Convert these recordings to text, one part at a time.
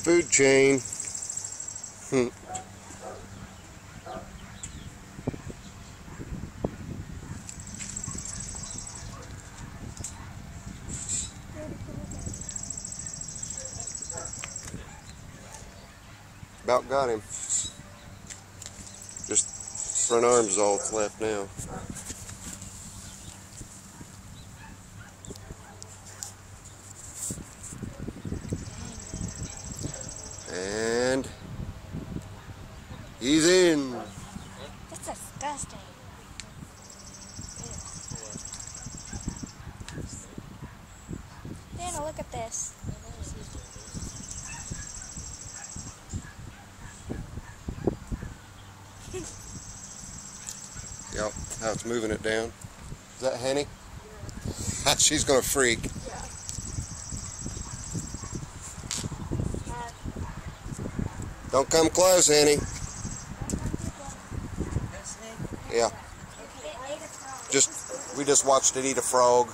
food chain. About got him. Just front arms is all that's left now. And he's in. That's disgusting. Dana, look at this. Yep, how it's moving it down. Is that Henny? She's gonna freak. Don't come close, Henny. Yeah. We just watched it eat a frog.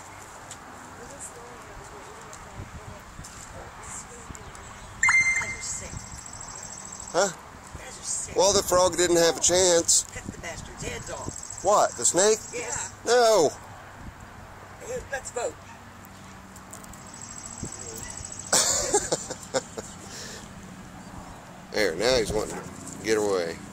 Huh? Well, the frog didn't have a chance. Cut the bastard's heads off. What? The snake? Yeah. No. Let's vote. There, now he's wanting to get away.